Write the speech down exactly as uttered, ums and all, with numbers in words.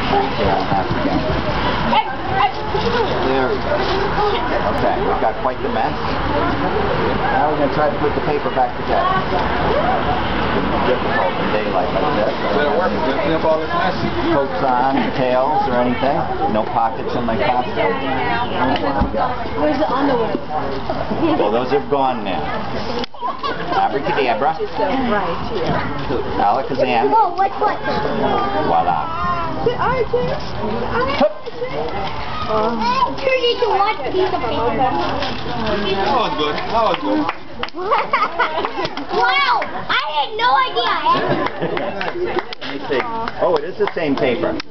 Here on half again. There we go. Okay, we've got quite the mess. Now we're going to try to put the paper back together. It's going to be difficult in daylight like this. Better work. We're going to clean up all this mess. Coats on, tails, or anything. No pockets in my costume. Where's the underwear? Well, those are gone now. Abracadabra. Right here. Alakazam. Oh, what's what? Voila. You need to watch a piece of paper. That was good. That was good. Wow! I had no idea. Let me see. Oh, it is the same paper.